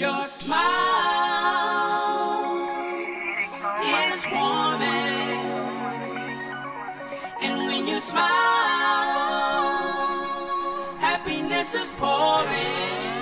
Your smile is warming, and when you smile, happiness is pouring.